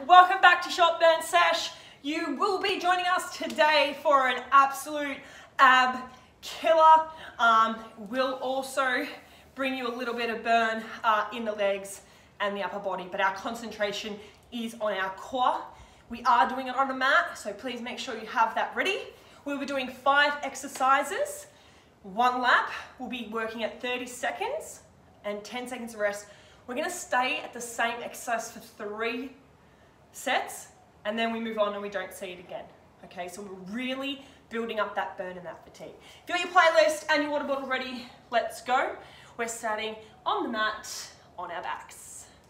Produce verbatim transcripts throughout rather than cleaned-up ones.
welcome back to Short Burn Sesh. You will be joining us today for an absolute ab killer. Um, we'll also bring you a little bit of burn uh, in the legs and the upper body, but our concentration is on our core. We are doing it on a mat, so please make sure you have that ready. We'll be doing five exercises. One lap, we'll be working at thirty seconds and ten seconds of rest. We're gonna stay at the same exercise for three sets, and then we move on and we don't see it again. Okay, so we're really building up that burn and that fatigue. If you got your playlist and your water bottle ready, let's go. We're starting on the mat, on our backs.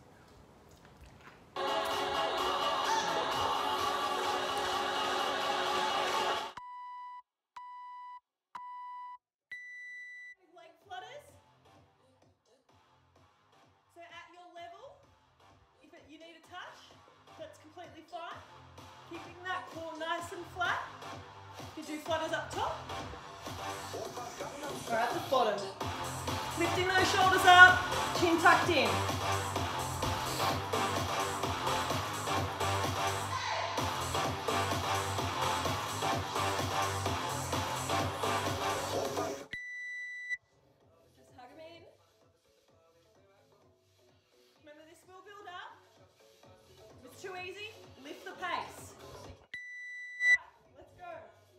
Leg flutters. So at your level, if it, you need a touch, that's completely fine. Keeping that core nice and flat. You can do flutters up top or at the bottom. Lifting those shoulders up, chin tucked in. Just hug them in. Remember, this will build up. If it's too easy, lift the pace. Let's go.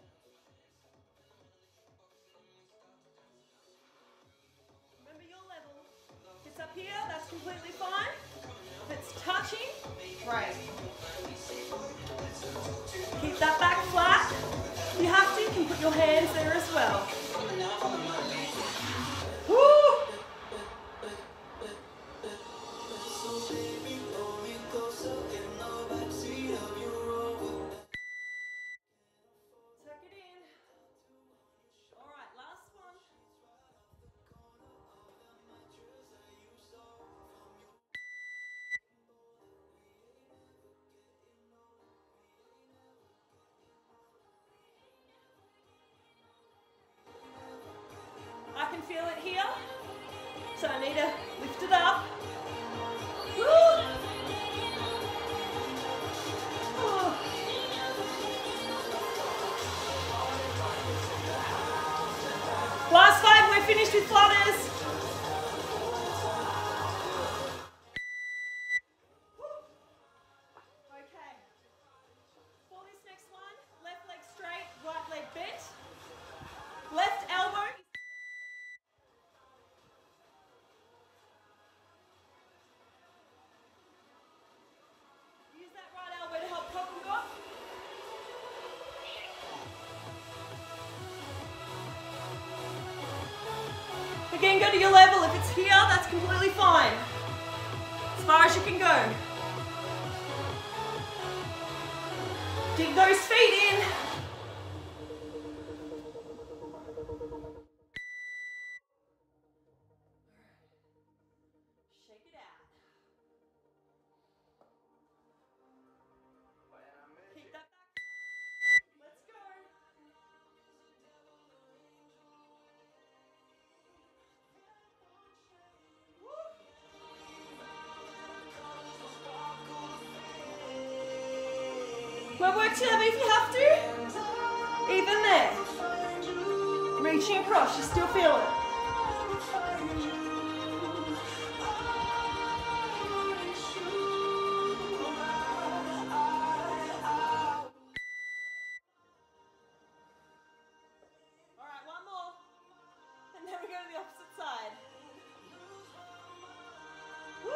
Remember your level. If it's up here, that's completely fine. If it's touching, great. Keep that back flat. If you have to, you can put your hands there as well. Woo! I can feel it here, so I need to lift it up. Woo! Oh. Last five, we're finished with flutters. Okay, for this next one, left leg straight, right leg bent. Left elbow. Use that right elbow to help prop you up. Again, go to your level. If it's here, that's completely fine. As far as you can go. Dig those feet in. Shake it out. Keep that back. Let's go. More work to have if you have to. Even there. Reaching across, you still feel it. Alright, one more. And then we go to the opposite side. Woo!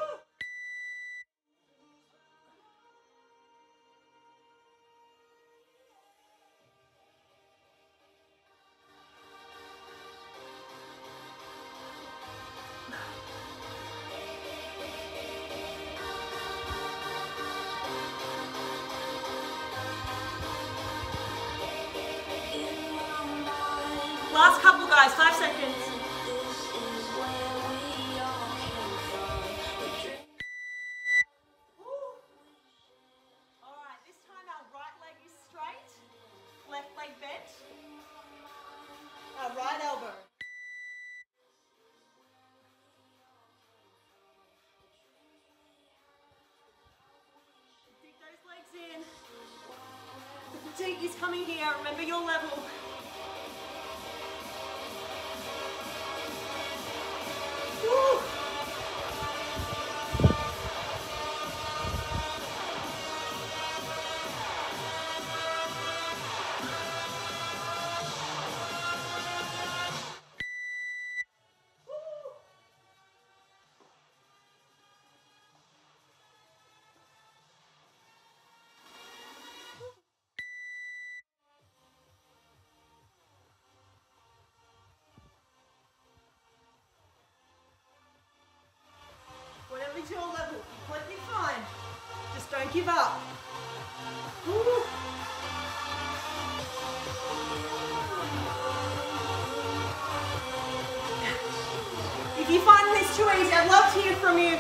fatigue is coming here. Remember your level. Woo. Whatever's your level, completely fine. Just don't give up. Woo. If you find this too easy, I'd love to hear from you.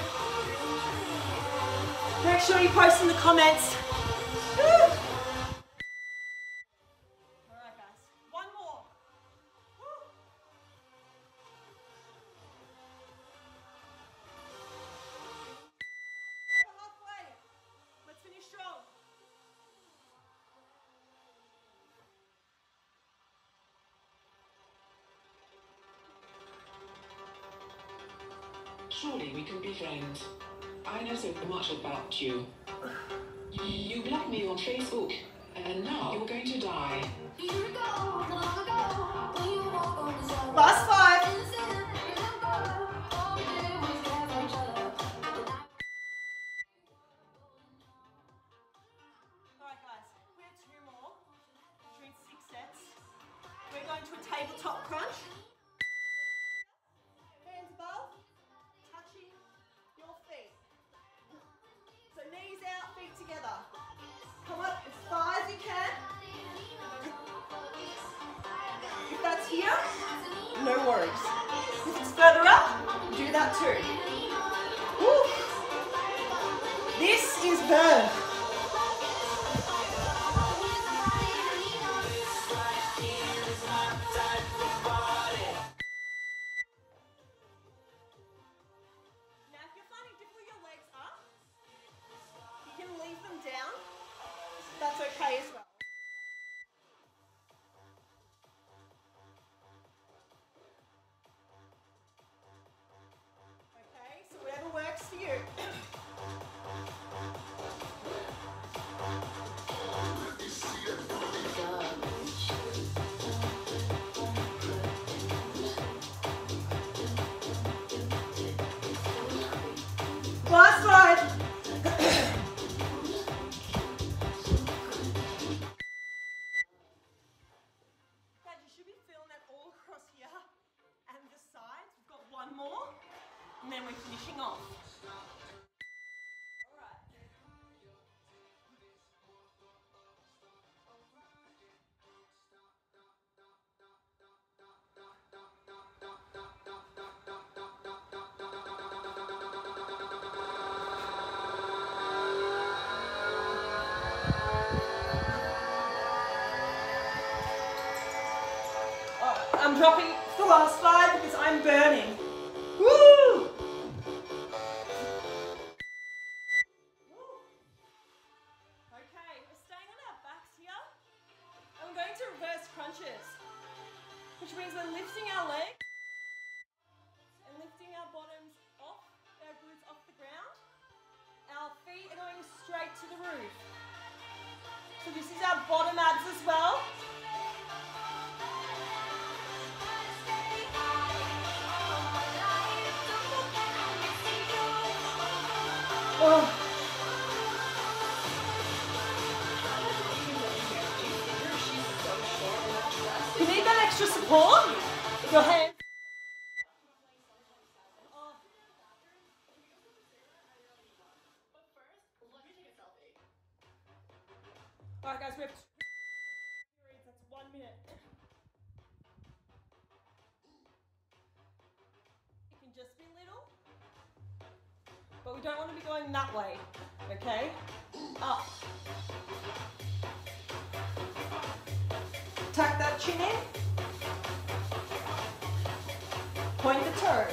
Make sure you post in the comments. Woo. Alright guys, one more. Woo. Halfway. Let's finish strong. Surely we can be friends. I know so much about you. You blocked me on Facebook, and now you're going to die. Last five. Alright guys, we have two more. Doing six sets. We're going to a tabletop crunch. Hands above, touching your feet. So knees out, feet together. Come up as far as you can. If that's here, no worries. If it's further up, do that too. Woo. This is burn. Now if you're finding it difficult with your legs up, you can leave them down. That's okay as well. Okay, so whatever works for you. Last five. Dad, you should be feeling that all across here and the sides. We've got one more, and then we're finishing off. All right. I'm dropping the last five because I'm burning. Woo! Okay, we're staying on our backs here. And we're going to reverse crunches, which means we're lifting our legs and lifting our bottoms off, our glutes off the ground. Our feet are going straight to the roof. So this is our bottom abs as well. Oh. You need that extra support? Your hands. Oh. Alright guys, we have two periods, that's one minute. It can just be little. But we don't want to be going that way, okay? Up. Tuck that chin in. Point the toes.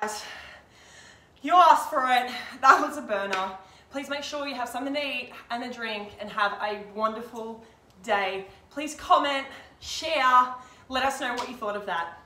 You asked for it. That was a burner. Please make sure you have something to eat and a drink and have a wonderful day. Please comment, share, let us know what you thought of that.